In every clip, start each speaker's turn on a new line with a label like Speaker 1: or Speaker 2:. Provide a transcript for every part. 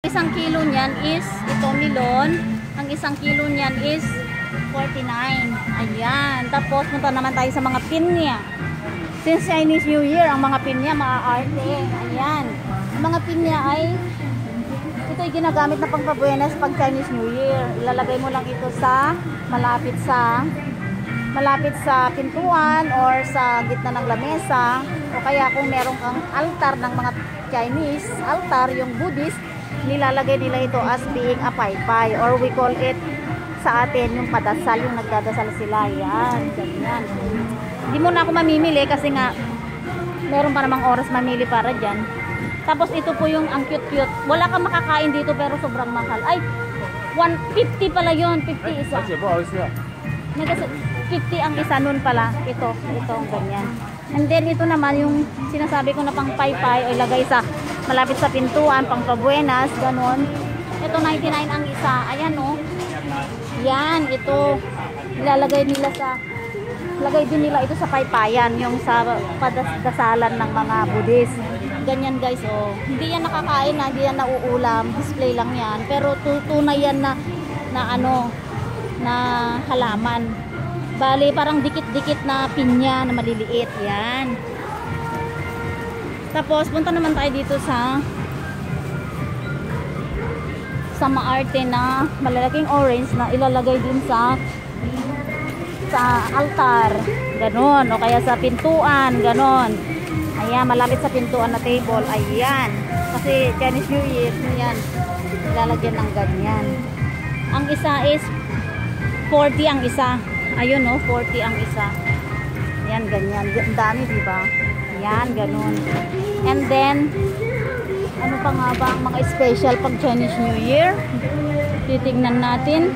Speaker 1: Isang kilo niyan is, ito melon, ang isang kilo niyan is 49. Ayan. Tapos punta naman tayo sa mga pinya. Since Chinese New Year, ang mga pinya maaarte. Ayan. Ang mga pinya ay ito ay ginagamit na pangpabuenas pag Chinese New Year. Ilalagay mo lang ito sa malapit sa pintuan or sa gitna ng lamesa, o kaya kung meron kang altar ng mga Chinese altar, yung Buddhist, nilalagay nila ito as being a paypay, or we call it sa atin yung padasal, yung nagdadasal sila. Yan, ganyan. Hindi mo na ako mamimili kasi nga meron pa namang oras mamili para dyan. Tapos ito po yung ang cute-cute. Wala kang makakain dito pero sobrang mahal. Ay, 150 pala yun. 50 isa. 50 ang isa nun pala. Ito ang ganyan. And then ito naman yung sinasabi ko na pang paypay o ilagay sa malapit sa pintuan, pang pabuenas, ganun. Ito 99 ang isa. Ayan o. Yan, ito. Ilalagay nila lagay din nila ito sa paypayan, yung sa padasalan ng mga Buddhist. Ganyan guys, oh. Hindi yan nakakain na, hindi yan nauulam, display lang yan. Pero tunay yan na halaman. Bali, parang dikit-dikit na pinya na maliliit. Yan. Tapos, punta naman tayo dito sa maarte na malalaking orange na ilalagay din sa altar. Ganon. O kaya sa pintuan. Ganon. Ayan, malapit sa pintuan na table. Ayan. Kasi Chinese New Year, yan. Ilalagyan ng ganyan. Ang isa is 40 ang isa. Ayun, no? 40 ang isa. Ayan, ganyan. Ang dami, diba? Ayan, ganon. And then, ano pa nga ba ang mga special pag Chinese New Year? Titignan natin.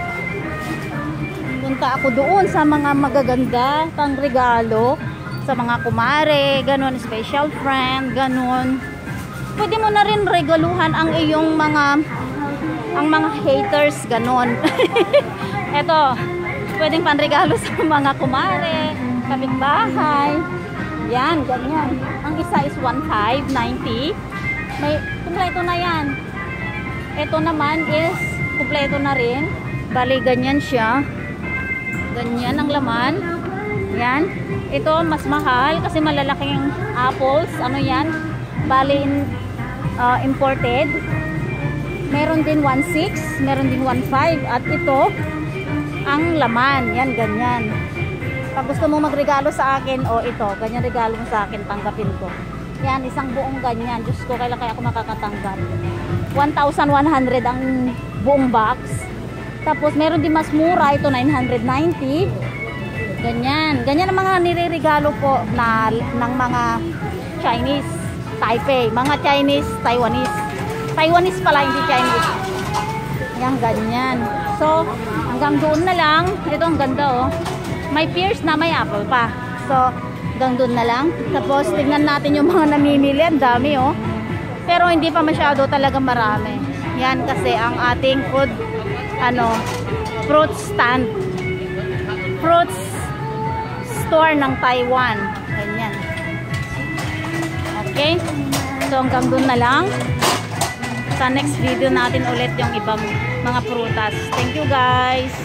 Speaker 1: Punta ako doon sa mga magaganda pang regalo sa mga kumare, ganon, special friend, ganon. Pwede mo na rin regaluhan ang iyong mga haters, ganon. Eto, pwedeng panregalo sa mga kumare, kapitbahay. Yan, ganyan. Ang isa is 1,590. May kumpleto na yan. Ito naman is kumpleto na rin. Bali, ganyan siya. Ganyan ang laman. Yan. Ito mas mahal kasi malalaking apples. Ano yan? Bali, imported. Meron din 1,600, meron din 1,500. At ito, ang laman. Yan, ganyan. Pag gusto mo magregalo sa akin, o ito, ganyan regalo mo sa akin, tanggapin ko. Yan, isang buong ganyan. Diyos ko, kailan kaya ako makakatanggap? 1,100 ang buong box. Tapos, meron din mas mura. Ito, 990. Ganyan. Ganyan ang mga nireregalo po ng mga Chinese Taipei. Mga Chinese Taiwanese. Taiwanese pala, hindi Chinese. Yan, ganyan. So, hanggang doon na lang. Ito, ang ganda, oh. May pears na, may apple pa. So, hanggang doon na lang. Tapos, tignan natin yung mga namimili. Ang dami, oh. Pero, hindi pa masyado talaga marami. Yan, kasi ang ating food, fruit stand. Fruits store ng Taiwan. Ganyan. Okay? So, hanggang doon na lang. Sa next video natin ulit yung ibang mga prutas. Thank you, guys!